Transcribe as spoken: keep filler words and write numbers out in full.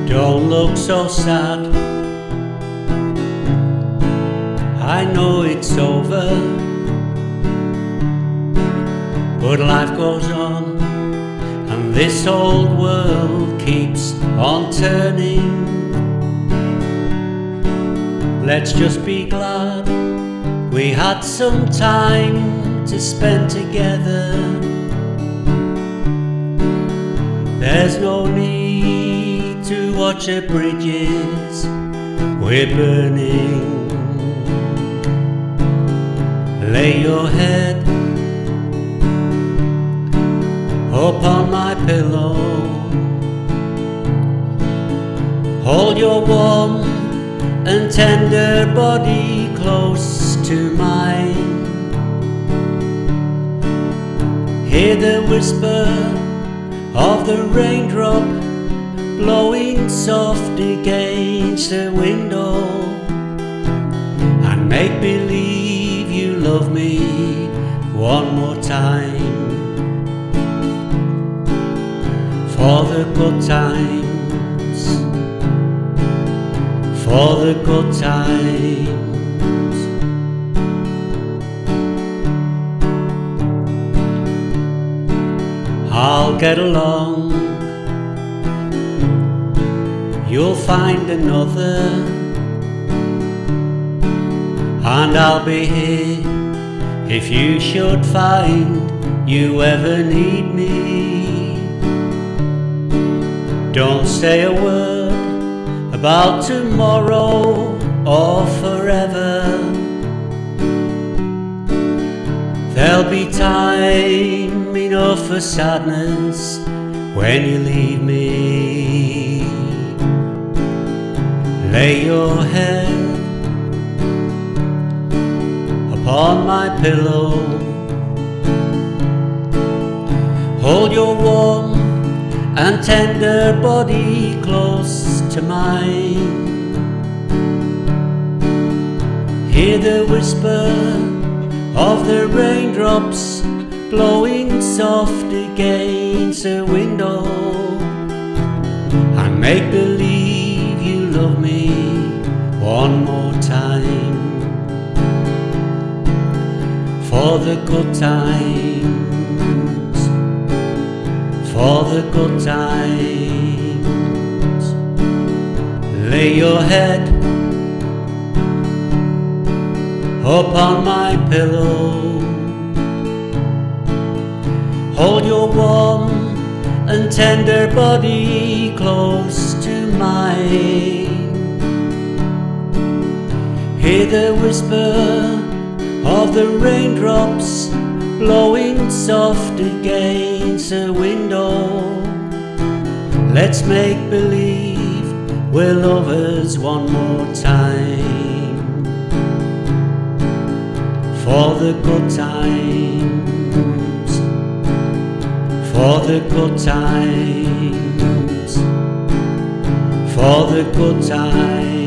Don't look so sad, I know it's over, but life goes on, and this old world keeps on turning. Let's just be glad we had some time to spend together. There's no need to watch the bridges we're burning. Lay your head upon my pillow, hold your warm and tender body close to mine. Hear the whisper of the raindrop blowing soft against the window, and make believe you love me one more time. For the good times, for the good times. I'll get along, you'll find another, and I'll be here if you should find you ever need me. Don't say a word about tomorrow or forever. There'll be time enough for sadness when you leave me. Lay your head upon my pillow, hold your warm and tender body close to mine. Hear the whisper of the raindrops blowing soft against the window, and make believe you love me one more time. For the good times, for the good times. Lay your head upon my pillow, hold your warm and tender body close to mine. Hear the whisper of the raindrops blowing soft against the window. Let's make believe we're lovers one more time. For the good times, for the good times, for the good times.